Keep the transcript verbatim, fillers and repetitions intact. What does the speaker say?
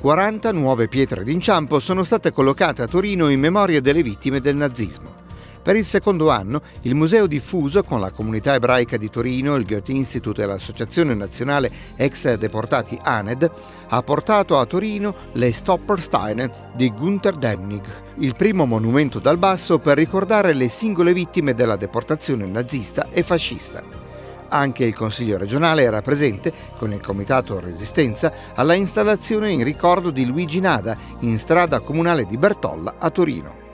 quaranta nuove pietre d'inciampo sono state collocate a Torino in memoria delle vittime del nazismo. Per il secondo anno, il Museo Diffuso, con la comunità ebraica di Torino, il Goethe Institut e l'Associazione Nazionale Ex Deportati A N E D, ha portato a Torino le Stolpersteine di Günter Demnig, il primo monumento dal basso per ricordare le singole vittime della deportazione nazista e fascista. Anche il Consiglio regionale era presente, con il Comitato Resistenza, alla installazione in ricordo di Luigi Nada in strada comunale di Bertolla a Torino.